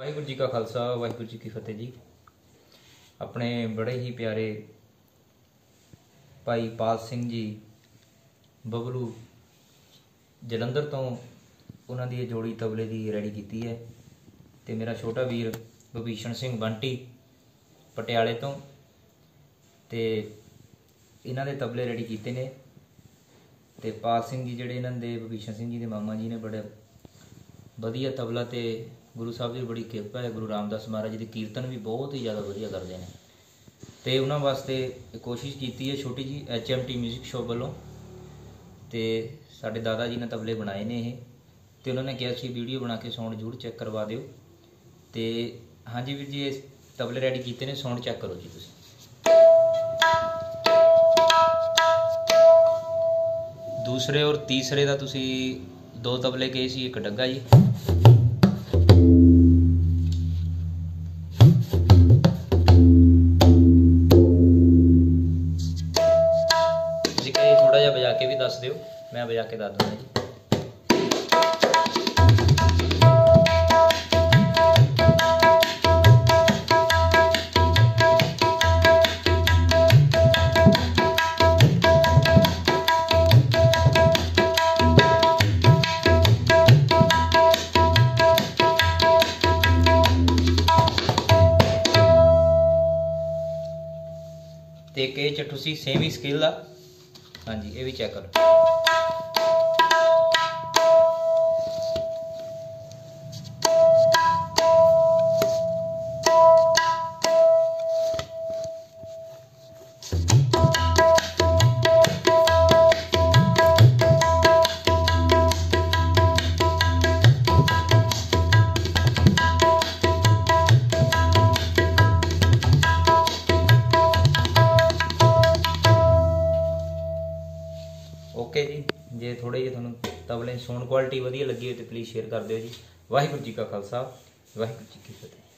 वाहिगुरू जी का खालसा वाहिगुरू जी की फतेह जी। अपने बड़े ही प्यारे भाई पाल सिंह जी बबलू जलंधर तो उन्होंने ये जोड़ी तबले की रेडी की है। तो मेरा छोटा वीर भभीषण सिंह बंटी पटियाले तो इन्हों के तबले रेडी किए ने। तो पाल सिंह जी जोड़े इन्होंने भभीषण सिंह जी के मामा जी ने बड़े वधिया तबला तो गुरु साहब की बड़ी किरपा है। गुरु रामदास महाराज जी के कीर्तन भी बहुत ही ज़्यादा वधिया करते हैं। तो उन्होंने वास्ते कोशिश की है छोटी जी HMT म्यूजिक शॉप वालों। तो साढ़े दादा जी ने तबले बनाए ने ये, तो उन्होंने कहा कि वीडियो बना के साउंड जरूर चैक करवा दो। तो हाँ जी वीर जी, ये तबले रेडी किए ने, साउंड चैक करो जी तुसीं। दूसरे और तीसरे का तुसीं दो तबले कहे सी, एक डग्गा जी। थोड़ा जिहा बजा के भी दस दिओ, मैं बजा के दस दूंगा जी। ते के चटूसी सेम ही स्केल का। हाँ जी, ये भी चेक करो। ओके जी, जे थोड़े जे तुहानूं तबले साउंड क्वालिटी वधिया लगी हो तो प्लीज़ शेयर कर दिओ जी। वाहिगुरू जी का खालसा वाहिगुरू जी की फतेह।